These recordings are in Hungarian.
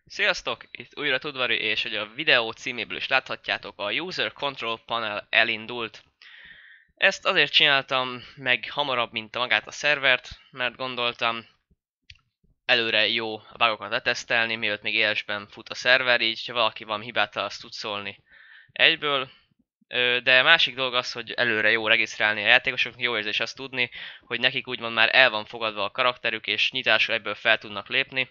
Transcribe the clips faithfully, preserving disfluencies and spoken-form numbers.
Sziasztok! Itt újra Tudvari, és hogy a videó címéből is láthatjátok, a User Control Panel elindult. Ezt azért csináltam meg hamarabb, mint a magát a szervert, mert gondoltam, előre jó a bugokat letesztelni, mielőtt még élesben fut a szerver, így ha valaki van hibáttal, azt tud szólni egyből. De másik dolog az, hogy előre jó regisztrálni a játékosoknak, jó érzés azt tudni, hogy nekik úgymond már el van fogadva a karakterük, és nyitásra ebből fel tudnak lépni.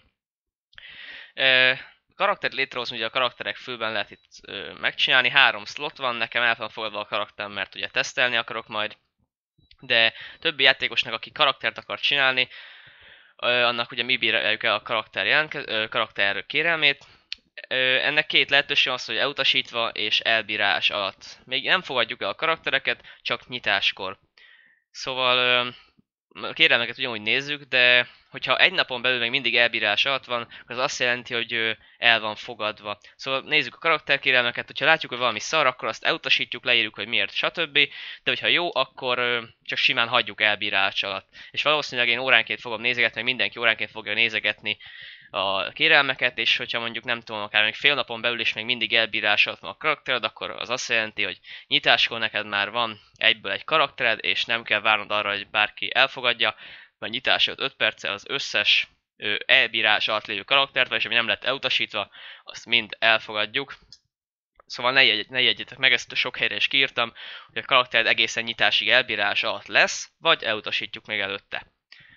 Karaktert létrehozni, ugye a karakterek főben lehet itt ö, megcsinálni, három slot van, nekem el van fogadva a karakterem, mert ugye tesztelni akarok majd, de többi játékosnak, aki karaktert akar csinálni, ö, annak ugye mi bíráljuk el a karakter, jelentkez, ö, karakter kérelmét. Ö, ennek két lehetőség az, hogy elutasítva és elbírás alatt. Még nem fogadjuk el a karaktereket, csak nyitáskor. Szóval ö, a kérelmeket ugyanúgy nézzük, de hogyha egy napon belül még mindig elbírás alatt van, akkor az azt jelenti, hogy el van fogadva. Szóval nézzük a karakterkérelmeket, hogyha látjuk, hogy valami szar, akkor azt elutasítjuk, leírjuk, hogy miért, stb. De hogyha jó, akkor csak simán hagyjuk elbírás alatt. És valószínűleg én óránként fogom nézegetni, meg mindenki óránként fogja nézegetni a kérelmeket, és hogyha mondjuk nem tudom, akár még fél napon belül is még mindig elbírás alatt van a karaktered, akkor az azt jelenti, hogy nyitáskor neked már van egyből egy karaktered, és nem kell várnod arra, hogy bárki elfogadja, mert nyitás előtt öt perccel az összes ö, elbírás alatt lévő karaktert, vagy ami nem lett elutasítva, azt mind elfogadjuk. Szóval ne, jegy, ne jegyetek meg, ezt sok helyre is kiírtam, hogy a karaktered egészen nyitásig elbírás alatt lesz, vagy elutasítjuk még előtte.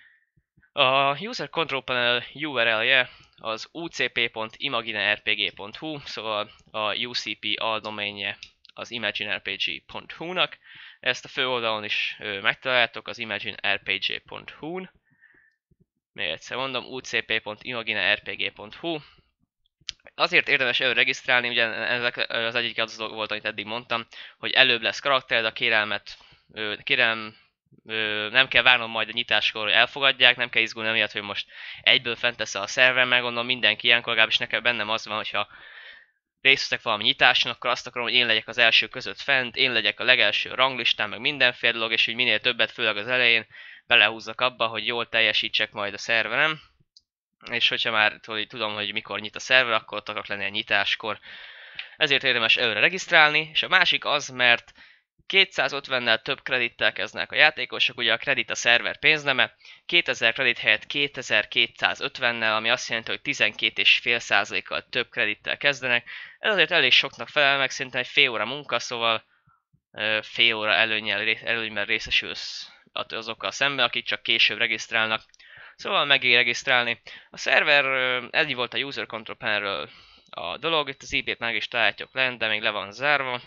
A User Control Panel U R L-je az u c p pont imaginerpg pont h u, szóval a U C P aldomainje az imaginerpg pont h u-nak. Ezt a főoldalon is ö, megtaláljátok, az imaginerpg pont h u-n. Még egyszer mondom, u c p pont imaginerpg pont h u. Azért érdemes előre regisztrálni, ugye ezek az egyik az volt, amit eddig mondtam, hogy előbb lesz karaktered, a kérelmet, ö, kérelem Ö, nem kell várnom majd a nyitáskor, hogy elfogadják, nem kell izgulni amiatt, hogy most egyből fent lesz a szerver, meg gondolom mindenki ilyenkor, legalábbis nekem bennem az van, hogyha részt veszek valami nyitáson, akkor azt akarom, hogy én legyek az első között fent, én legyek a legelső ranglistán, meg mindenféle dolog, és hogy minél többet, főleg az elején belehúzzak abba, hogy jól teljesítsek majd a szerverem. És hogyha már hogy tudom, hogy mikor nyit a szerver, akkor ott akarok lenni a nyitáskor. Ezért érdemes előre regisztrálni, és a másik az, mert kétszázötvennel több kredittel kezdnek a játékosok, ugye a kredit a szerver pénzneme, kétezer kredit helyett kétezer-kétszázötvennel, ami azt jelenti, hogy tizenkét egész öt százalékkal több kredittel kezdenek. Ez azért elég soknak felel meg, szerintem egy fél óra munka, szóval fél óra előnyel, előnyben részesülsz azokkal szemben, akik csak később regisztrálnak. Szóval megér regisztrálni. A szerver, ennyi volt a User Control Panelről a dolog, itt az I P-t meg is találjátok lent, de még le van zárva.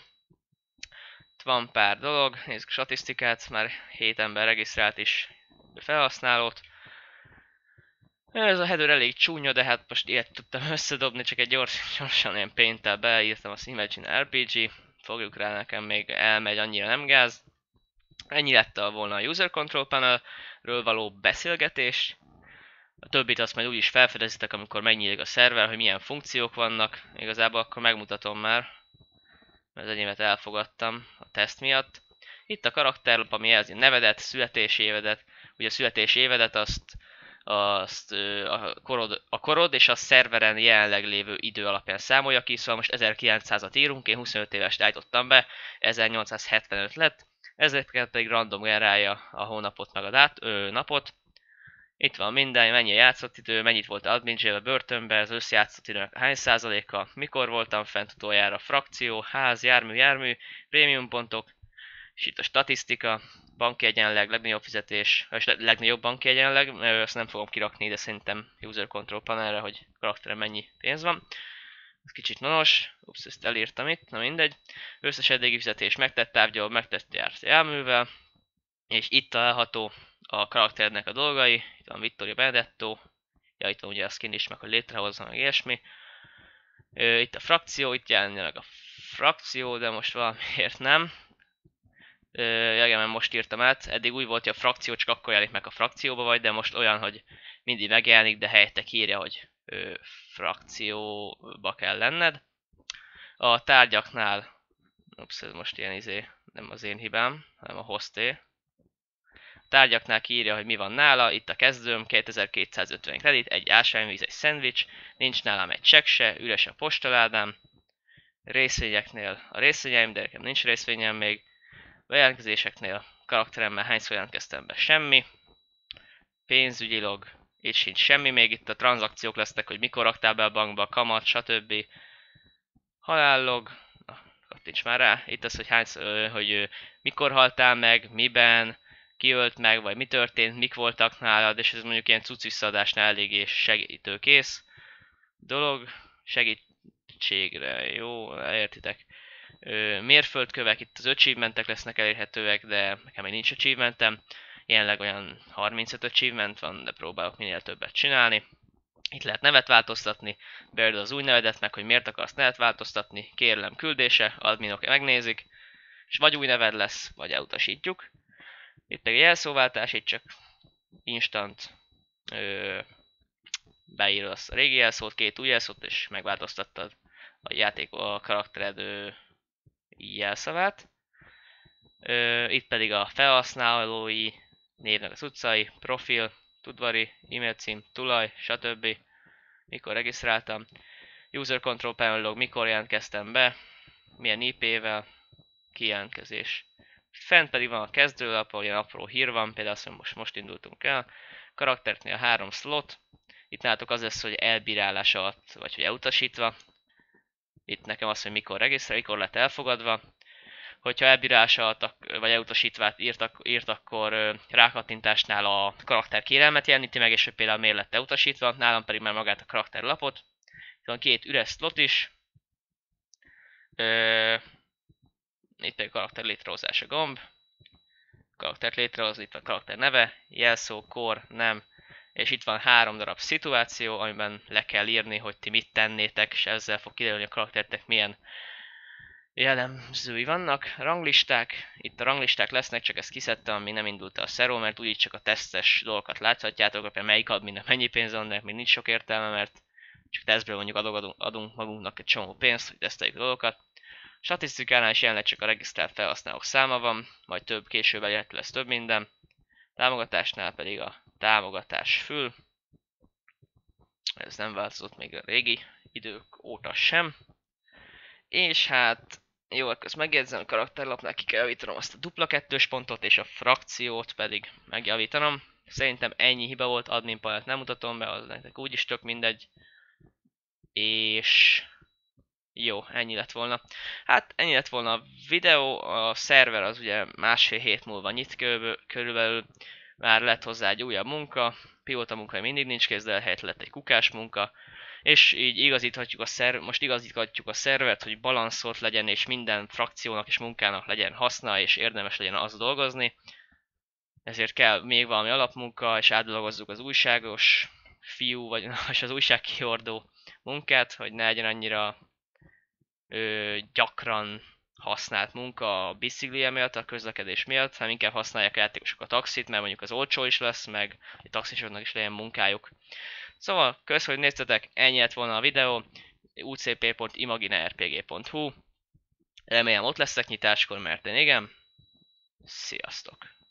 Van pár dolog, nézzük a statisztikát, már hét ember regisztrált is felhasználót. Ez a header elég csúnya, de hát most ilyet tudtam összedobni, csak egy gyors, gyorsan ilyen paint-tel beírtam az Imagine er pé gé, fogjuk rá, nekem még elmegy, annyira nem gáz. Ennyi lett volna a User Control Panelről való beszélgetés. A többit azt majd úgyis felfedezitek, amikor megnyílik a szerver, hogy milyen funkciók vannak. Igazából akkor megmutatom már, mert az enyémet elfogadtam a teszt miatt. Itt a karakterlap, ami jelzi a nevedet, születési évedet. Ugye a születési évedet azt, azt a, korod, a korod és a szerveren jelenleg lévő idő alapján számolja ki, szóval most ezerkilencszázat írunk, én huszonöt éves állítottam be, ezernyolcszázhetvenöt lett, ezeket pedig random generálja a hónapot meg a dát, ö, napot. Itt van minden, mennyi a játszott idő, mennyit volt admin jail a börtönben, az összjátszott időnek hány százaléka, mikor voltam fent utoljára, frakció, ház, jármű, jármű, prémium pontok, és itt a statisztika, banki egyenleg, legnagyobb fizetés, és legnagyobb banki egyenleg, ezt nem fogom kirakni, de szerintem user control panelre, hogy karakterem mennyi pénz van. Ez kicsit nonos, ups, ezt elírtam itt, na mindegy. Összes eddigi fizetés megtett távgyal, megtett járt járművel, és itt található a karakternek a dolgai, itt van Vittorio Benedetto, ja, itt van ugye a skin is, meg hogy létrehozza, meg ilyesmi. Itt a frakció, itt jelenni meg a frakció, de most valamiért nem. Ja, mert most írtam át, eddig úgy volt, hogy a frakció csak akkor jelenik meg a frakcióba vagy, de most olyan, hogy mindig megjelenik, de helyette írja, hogy ö, frakcióba kell lenned. A tárgyaknál, ups, ez most ilyen izé, nem az én hibám, hanem a hosté. A tárgyaknál kiírja, hogy mi van nála, itt a kezdőm, kétezer-kétszázötven kredit, egy ásványvíz, egy szendvics, nincs nálam egy csekk se, üres a postaládám, részvényeknél a részvényeim, de nekem nincs részvényem még, bejelentkezéseknél karakteremmel hányszor jelentkeztem be, semmi, pénzügyi log, itt sincs semmi, még itt a tranzakciók lesznek, hogy mikor raktál be a bankba, kamat, stb. Halállog, kattints már rá, itt az, hogy, hányszor, hogy mikor haltál meg, miben, ki ölt meg, vagy mi történt, mik voltak nálad, és ez mondjuk ilyen cucc visszaadásnál eléggé segítőkész dolog, segítségre, jó, értitek. Mérföldkövek, itt az achievementek lesznek elérhetőek, de nekem még nincs achievementem, jelenleg olyan harmincöt achievement van, de próbálok minél többet csinálni. Itt lehet nevet változtatni, beadod az új nevedet, meg hogy miért akarsz nevet változtatni, kérlem küldése, adminok megnézik, és vagy új neved lesz, vagy elutasítjuk. Itt pedig jelszóváltás, itt csak instant ö, beírod azt a régi jelszót, két új jelszót, és megváltoztattad a játék a karaktered ö, jelszavát. Ö, itt pedig a felhasználói névnek az utcai, profil, tudvari, e-mail cím, tulaj, stb. Mikor regisztráltam. User Control Panel log, mikor jelentkeztem be, milyen I P-vel, kijelentkezés. Fent pedig van a kezdőlap, ahol ilyen apró hír van, például azt, hogy most, most indultunk el. Karakternél három slot. Itt nálatok az lesz, hogy elbírálás alatt, vagy hogy elutasítva. Itt nekem az, hogy mikor regisztrál, mikor lett elfogadva. Hogyha elbírálás alatt, vagy elutasítvát írt, írt akkor rákattintásnál a karakter kérelmet jeleníti meg, és hogy például miért lett elutasítva, nálam pedig már magát a karakterlapot. Itt van két üres slot is. Ö, itt egy karakter létrehozása gomb. Karaktert létrehozni, itt van a karakter neve, jelszó, kor, nem. És itt van három darab szituáció, amiben le kell írni, hogy ti mit tennétek, és ezzel fog kiderülni, hogy a karaktertek milyen jellemzői vannak. Ranglisták, itt a ranglisták lesznek, csak ezt kiszedtem, amíg nem indult a szeró, mert úgyis csak a tesztes dolgokat láthatjátok, például melyik adminnek mennyi pénz van, de még nincs sok értelme, mert csak tesztből mondjuk adunk, adunk magunknak egy csomó pénzt, hogy teszteljük a dolgokat. Statisztikánál is jelenleg csak a regisztrált felhasználók száma van, majd több később elérhető lesz több minden. Támogatásnál pedig a támogatás fül. Ez nem változott még a régi idők óta sem. És hát, jó, akkor ezt megjegyzem, a karakterlapnál ki kell javítanom azt a dupla kettős pontot, és a frakciót pedig megjavítanom. Szerintem ennyi hiba volt, admin panelt nem mutatom be, az nektek úgyis tök mindegy. És... jó, ennyi lett volna. Hát ennyi lett volna a videó, a szerver az ugye másfél hét múlva nyit körülbelül, már lett hozzá egy újabb munka, pilóta munka mindig nincs kész, de helyett lett egy kukás munka, és így igazíthatjuk a szerv, most igazíthatjuk a szervert, hogy balanszolt legyen, és minden frakciónak és munkának legyen haszna, és érdemes legyen az dolgozni. Ezért kell még valami alapmunka, és átdolgozzuk az újságos fiú, vagy az újságkihordó munkát, hogy ne legyen annyira Ö, gyakran használt munka a biciklie miatt, a közlekedés miatt, hanem inkább használják a játékosok a taxit, mert mondjuk az olcsó is lesz, meg a taxisoknak is legyen munkájuk. Szóval, köszönöm, hogy néztetek, ennyi lett volna a videó, u c p pont imaginerpg pont hu. Remélem ott leszek nyitáskor, mert én igen. Sziasztok!